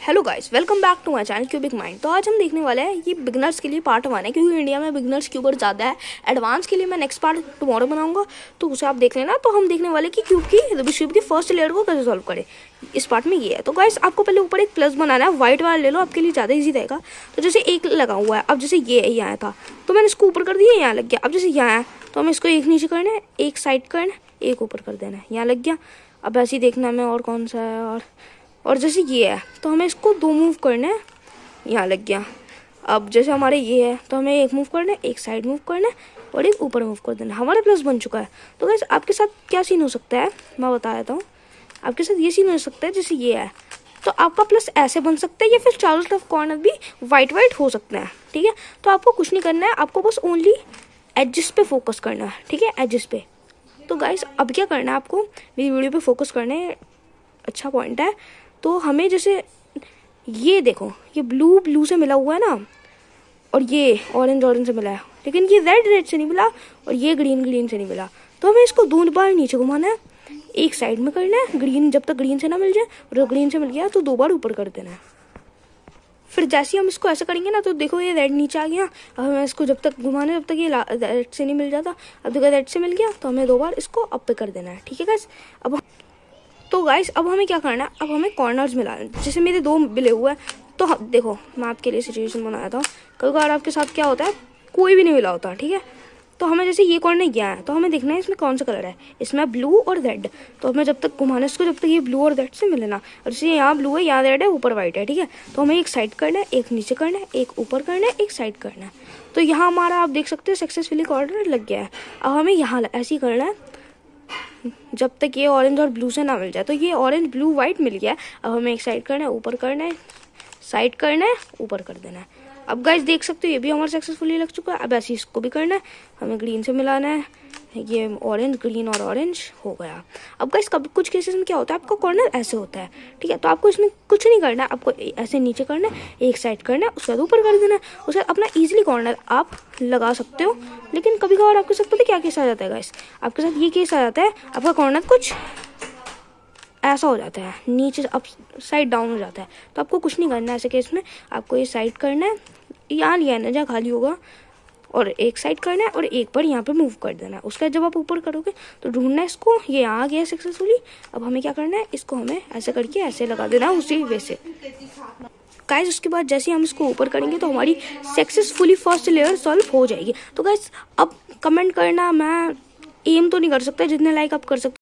Hello guys, welcome back to my channel cubic mind. तो आज हम देखने वाले हैं, ये बिगनर्स के लिए पार्ट 1 है क्योंकि इंडिया में बिगनर्स क्यूब और ज़्यादा है। एडवांस के लिए मैं नेक्स्ट पार्ट टुमारो बनाऊंगा, तो उसे आप देख लेना। तो हम देखने वाले कि क्यूब की फर्स्ट लेयर को कैसे सॉल्व करें। इस पार्ट में ये है। तो गाइस, आपको पहले ऊपर एक प्लस बनाना है, व्हाइट वाला ले लो, आपके लिए ज़्यादा ईजी रहेगा। तो जैसे एक लगा हुआ है, अब जैसे ये यहाँ था तो मैंने इसको ऊपर कर दिया, यहाँ लग गया। अब जैसे यहाँ है तो हमें इसको एक नीचे करना है, एक साइड करना है, एक ऊपर कर देना है, यहाँ लग गया। अब ऐसे ही देखना है और कौन सा है, और जैसे ये है तो हमें इसको 2 मूव करना है, यहाँ लग गया। अब जैसे हमारे ये है तो हमें एक मूव करना है, एक साइड मूव करना है और एक ऊपर मूव कर देना है। हमारा प्लस बन चुका है। तो गाइस, आपके साथ क्या सीन हो सकता है मैं बता देता हूँ। आपके साथ ये सीन हो सकता है, जैसे ये है तो आपका प्लस ऐसे बन सकता है, या फिर चारों तरफ कॉर्नर भी वाइट हो सकते हैं। ठीक है, तो आपको कुछ नहीं करना है, आपको बस ओनली एजेस पे फोकस करना है। ठीक है, एजेस पे। तो गाइस, अब क्या करना है, आपको मेरी वीडियो पे फोकस करना है। अच्छा पॉइंट है। तो हमें जैसे ये देखो, ये ब्लू से मिला हुआ है ना, और ये ऑरेंज से मिला है, लेकिन ये रेड से नहीं मिला और ये ग्रीन से नहीं मिला। तो हमें इसको 2 बार नीचे घुमाना है, एक साइड में करना है ग्रीन, जब तक ग्रीन से ना मिल जाए, और जब ग्रीन से मिल गया तो 2 बार ऊपर कर देना है। फिर जैसे हम इसको ऐसा करेंगे ना, तो देखो ये रेड नीचे आ गया। अब हमें इसको जब तक घुमाना है जब तक ये रेड से नहीं मिल जाता। अब देखो रेड से मिल गया तो हमें 2 बार इसको अप पे कर देना है। ठीक है गाइस, अब हमें क्या करना है, अब हमें कॉर्नर्स मिलाना है। जैसे मेरे 2 मिले हुए हैं, तो देखो मैं आपके लिए सिचुएशन बनाया था। कई बार आपके साथ क्या होता है, कोई भी नहीं मिला होता। ठीक है, तो हमें जैसे ये कॉर्नर गया है तो हमें देखना है इसमें कौन सा कलर है। इसमें ब्लू और रेड। तो हमें जब तक घुमाना है इसको, जब तक ये ब्लू और रेड से मिलना। और जैसे यहाँ ब्लू है, यहाँ रेड है, ऊपर व्हाइट है। ठीक है, तो हमें एक साइड करना है, एक नीचे करना है, एक ऊपर करना है, एक साइड करना है। तो यहाँ हमारा आप देख सकते हो सक्सेसफुली कॉर्नर लग गया है। अब हमें यहाँ ऐसे ही करना है जब तक ये ऑरेंज और ब्लू से ना मिल जाए। तो ये ऑरेंज ब्लू व्हाइट मिल गया। अब हमें एक साइड करना है, ऊपर करना है, साइड करना है, ऊपर कर देना है। अब गाइस देख सकते हो ये भी हमारा सक्सेसफुली लग चुका है। अब ऐसे इसको भी करना है, हमें ग्रीन से मिलाना है, ये ऑरेंज ग्रीन और ऑरेंज हो गया। अब गाइस कभी कुछ केसेस में क्या होता है, आपका कॉर्नर ऐसे होता है। ठीक है, तो आपको इसमें कुछ नहीं करना है, आपको ऐसे नीचे करना है, एक साइड करना है, उसके बाद ऊपर कर देना है। उसके बाद अपना ईजिली कॉर्नर आप लगा सकते हो। लेकिन कभी कभार आपके साथ पता है क्या केस आ जाता है गाइस, आपके साथ ये केस आ जाता है, आपका कॉर्नर कुछ ऐसा हो जाता है, नीचे अप साइड डाउन हो जाता है। तो आपको कुछ नहीं करना है ऐसे केस में। आपको ये साइड करना है, यहाँ लिया है ना जहाँ खाली होगा, और एक साइड करना है और एक बार यहाँ पे मूव कर देना है। उसका जब आप ऊपर करोगे तो ढूंढना है इसको, ये यहाँ आ गया सक्सेसफुली। अब हमें क्या करना है, इसको हमें ऐसे करके ऐसे लगा देना है उसी वे से। गाइस, उसके बाद जैसे हम इसको ऊपर करेंगे तो हमारी सक्सेसफुली फर्स्ट लेयर सॉल्व हो जाएगी। तो गाइस, अब कमेंट करना, मैं एम तो नहीं कर सकता जितने लाइक आप कर सकते